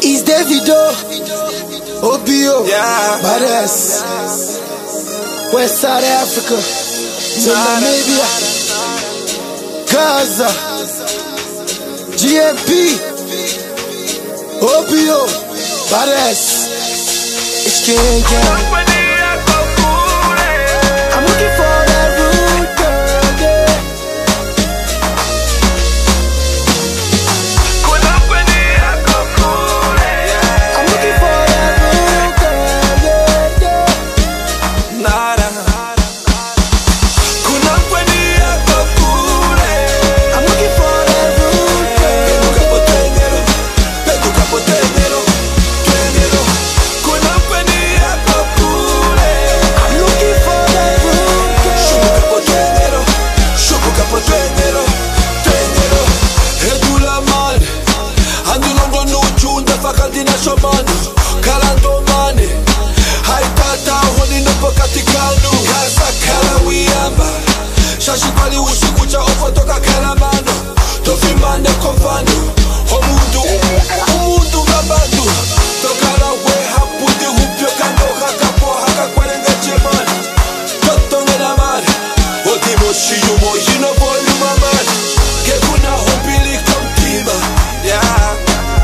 It's Davido, OBO, yeah. Badass, West Side Africa, Namibia, Gaza, GMP, OBO, Badass, it's King Gang. I'm looking for that rude girl, yeah. I'm looking for that rude girl, yeah, yeah. Nada. I'm looking for that rude girl. I'm looking for that rude girl. Fakaldina shomani, kalando mane, haitata honi no pokati kanu, kasa kala wiyamba, shashipali usiku cha ofotoka kala mano, tofimane konfano, omundu ngabandu, tokala we haputi hupyo kando hakapo hakakwarenga chemani, totonge na mare, otimo shiyumo yino bolu mamani, kekuna hupili komtima, yeah.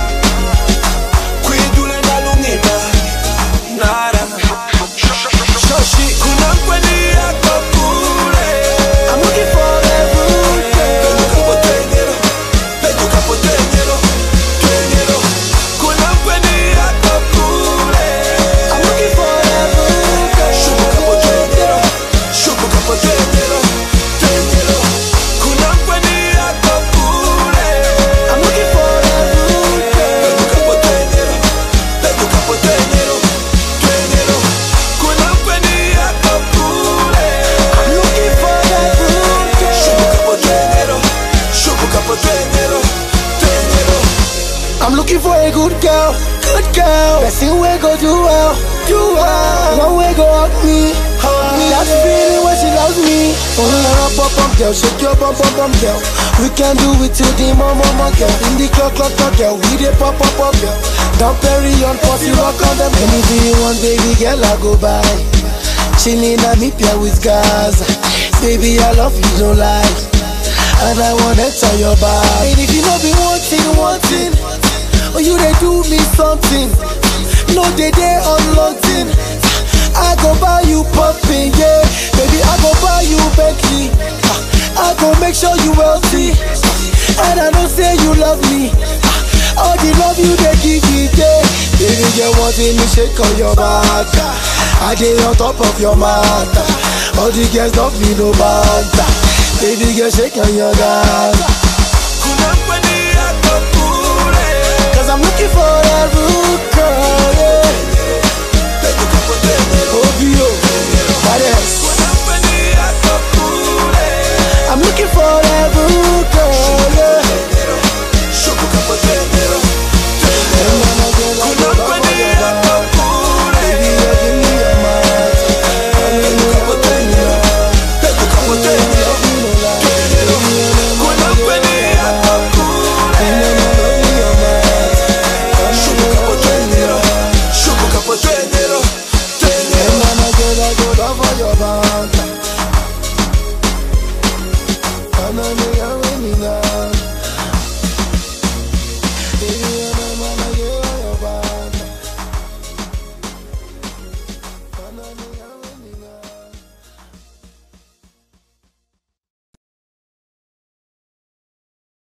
I'm looking for a good girl, person wey go do well, one way go hug me, that feeling when she loves me. Bum girl, shake your bum girl. We can do it till the mama girl. In the clock girl, we dey pop girl. Down Perry on pussy rock on them. Anything you want, baby girl, I go buy. Chilling Namibia with Gaza. Baby, I love you, don't lie. And I wanna tell your body. And if you know be wanting, oh you they do me something. No they unloading. I go buy you pumping, yeah. Baby, I go buy you Bentley. I go make sure you wealthy. And I know say you love me. All the love you they give me, yeah. Baby, you wanting me shake on your back. I dey on top of your matter. All the girls love me no matter. Baby girl, shake on your dad.